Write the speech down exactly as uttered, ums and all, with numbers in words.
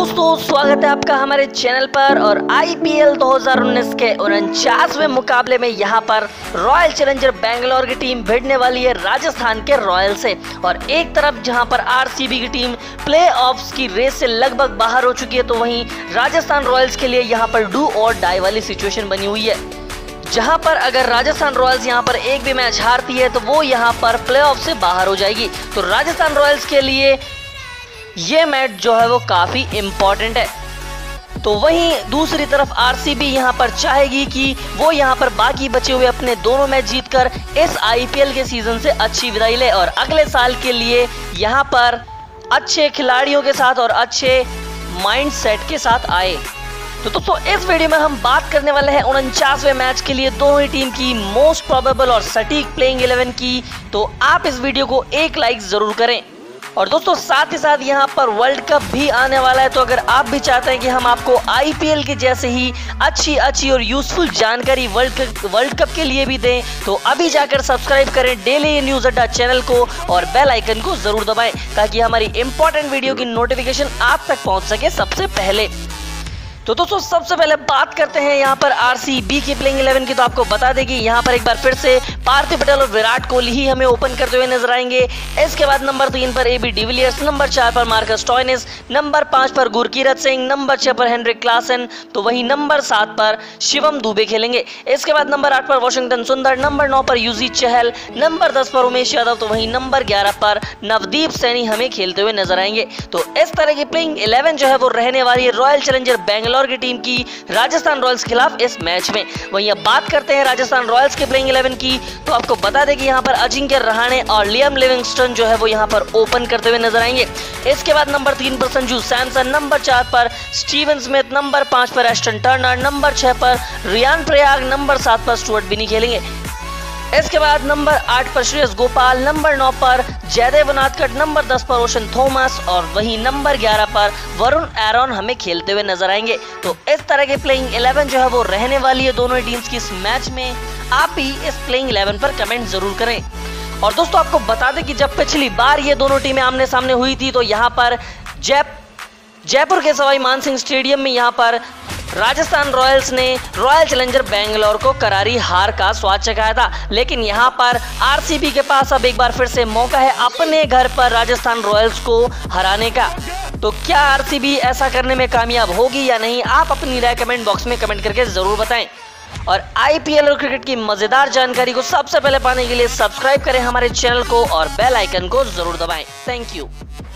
दोस्तों, स्वागत है आपका हमारे चैनल पर। और आईपीएल दो हज़ार उन्नीस के उनचासवें मुकाबले में यहाँ पर रॉयल चैलेंजर बेंगलोर की टीम भिड़ने वाली है राजस्थान के रॉयल से। और एक तरफ जहाँ पर आरसीबी की टीम प्लेऑफ्स की रेस से लगभग बाहर हो चुकी है, तो वहीं राजस्थान रॉयल्स के लिए यहाँ पर डू और डाई वाली सिचुएशन बनी हुई है, जहां पर अगर राजस्थान रॉयल्स यहां पर एक भी मैच हारती है तो वो यहां पर प्लेऑफ से बाहर हो जाएगी। तो राजस्थान रॉयल्स के लिए ये मैच जो है वो काफ़ी इम्पॉर्टेंट है। तो वहीं दूसरी तरफ आरसीबी यहां पर चाहेगी कि वो यहां पर बाकी बचे हुए अपने दोनों मैच जीतकर इस आईपीएल के सीजन से अच्छी विदाई ले और अगले साल के लिए यहां पर अच्छे खिलाड़ियों के साथ और अच्छे माइंडसेट के साथ आए। तो दोस्तों, इस वीडियो में हम बात करने वाले हैं उनचासवें मैच के लिए दोनों ही टीम की मोस्ट प्रोबेबल और सटीक प्लेइंग इलेवन की। तो आप इस वीडियो को एक लाइक जरूर करें। और दोस्तों, साथ ही साथ यहाँ पर वर्ल्ड कप भी आने वाला है, तो अगर आप भी चाहते हैं कि हम आपको आईपीएल के जैसे ही अच्छी अच्छी और यूजफुल जानकारी वर्ल्ड कप वर्ल्ड कप के लिए भी दें, तो अभी जाकर सब्सक्राइब करें डेली न्यूज़ अड्डा चैनल को और बेल आइकन को जरूर दबाएं, ताकि हमारी इंपॉर्टेंट वीडियो की नोटिफिकेशन आप तक पहुंच सके सबसे पहले। तो दोस्तों, सबसे पहले बात करते हैं यहाँ पर आरसीबी की प्लेइंग इलेवन की। तो आपको बता दें कि यहाँ पर एक बार फिर से पार्थिव पटेल और विराट कोहली ही हमें ओपन करते हुए नजर आएंगे। इसके बाद नंबर तीन पर एबी डिविलियर्स, नंबर चार पर मार्कस स्टोइनिस, नंबर पाँच पर गुरकीरत सिंह, नंबर छह पर हेनरिक क्लासन, तो वहीं नंबर सात पर शिवम दुबे खेलेंगे। इसके बाद नंबर आठ पर वॉशिंगटन सुंदर, नंबर नौ पर युजवेंद्र चहल, नंबर दस पर उमेश यादव, तो वहीं नंबर ग्यारह पर नवदीप सैनी हमें खेलते हुए नजर आएंगे। तो इस तरह की प्लेइंग इलेवन जो है वो रहने वाली है रॉयल चैलेंजर बेंगलोर की टीम की राजस्थान रॉयल्स के खिलाफ इस मैच में। वहीं अब बात करते हैं राजस्थान रॉयल्स के प्लेइंग इलेवन की। तो आपको बता दें कि यहाँ पर अजिंक्य रहाणे और लियम लिविंगस्टन जो है वो यहाँ पर ओपन करते हुए नजर आएंगे। इसके बाद नंबर तीन पर संजू सैमसन, नंबर चार पर स्टीवन स्मिथ, नंबर पांच पर एस्टन टर्नर, नंबर छह पर रियान प्रयाग, नंबर सात पर स्टुअर्ट बिनी खेलेंगे। इसके बाद नंबर आठ पर श्रेयस गोपाल, नंबर नौ पर जयदेव उनादकट, नंबर दस पर ओशन थॉमस और वहीं नंबर ग्यारह पर वरुण एरॉन हमें खेलते हुए नजर आएंगे। तो इस तरह के प्लेइंग इलेवन जो है वो रहने वाली है दोनों टीम्स की इस मैच में। आप भी इस प्लेइंग इलेवन पर कमेंट जरूर करें। और दोस्तों, आपको बता दें कि जब पिछली बार ये दोनों टीमें आमने सामने हुई थी, तो यहाँ पर जय जयपुर के सवाई मानसिंह स्टेडियम में यहाँ पर राजस्थान रॉयल्स ने रॉयल चैलेंजर बेंगलोर को करारी हार का स्वाद चखाया था। लेकिन यहाँ पर आरसीबी के पास अब एक बार फिर से मौका है अपने घर पर राजस्थान रॉयल्स को हराने का। तो क्या आरसीबी ऐसा करने में कामयाब होगी या नहीं, आप अपनी राय कमेंट बॉक्स में कमेंट करके जरूर बताएं। और आईपीएल और क्रिकेट की मजेदार जानकारी को सबसे पहले पाने के लिए सब्सक्राइब करें हमारे चैनल को और बेल आइकन को जरूर दबाएं। Thank you.